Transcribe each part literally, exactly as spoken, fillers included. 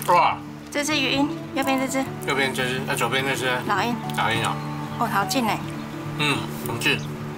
哇！ 这只鱼鹰，右边这只。 右边这只，那左边那只。 老鹰。 老鹰啊。 哦，好近哎。 嗯，很近。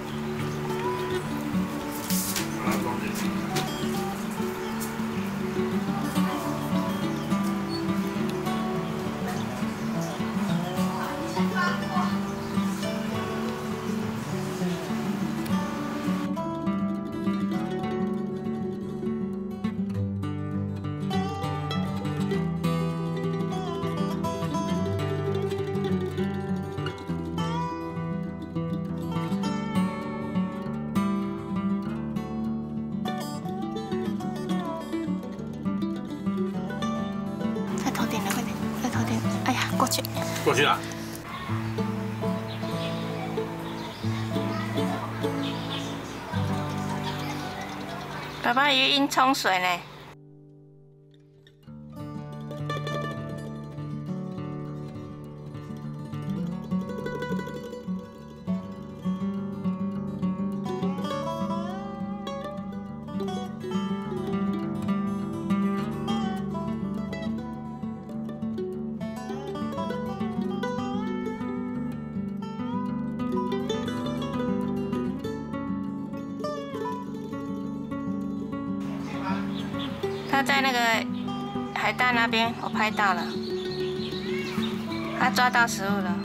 过去， 过去了。 爸爸，鱼鹰冲水呢。他在那个海带那边，我拍到了，他抓到食物了。